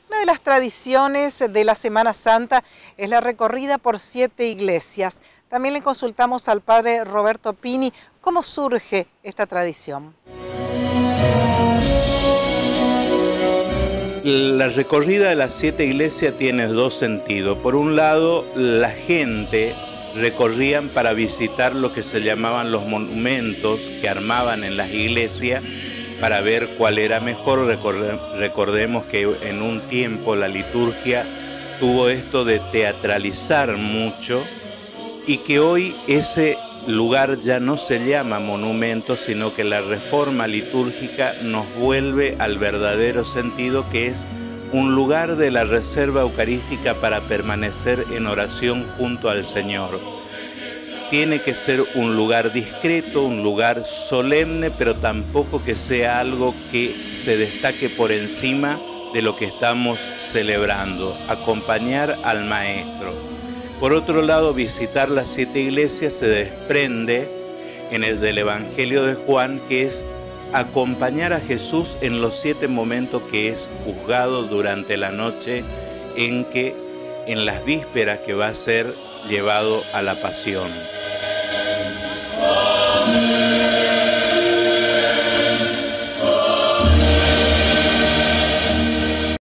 Una de las tradiciones de la Semana Santa es la recorrida por 7 iglesias. También le consultamos al padre Roberto Pini cómo surge esta tradición. La recorrida de las 7 iglesias tiene dos sentidos. Por un lado, la gente recorrían para visitar lo que se llamaban los monumentos que armaban en las iglesias para ver cuál era mejor. Recordemos que en un tiempo la liturgia tuvo esto de teatralizar mucho y que hoy ese lugar ya no se llama monumento, sino que la reforma litúrgica nos vuelve al verdadero sentido, que es un lugar de la reserva eucarística para permanecer en oración junto al Señor. Tiene que ser un lugar discreto, un lugar solemne, pero tampoco que sea algo que se destaque por encima de lo que estamos celebrando, acompañar al Maestro. Por otro lado, visitar las 7 iglesias se desprende del Evangelio de Juan, que es acompañar a Jesús en los 7 momentos que es juzgado durante la noche, en las vísperas que va a ser llevado a la pasión.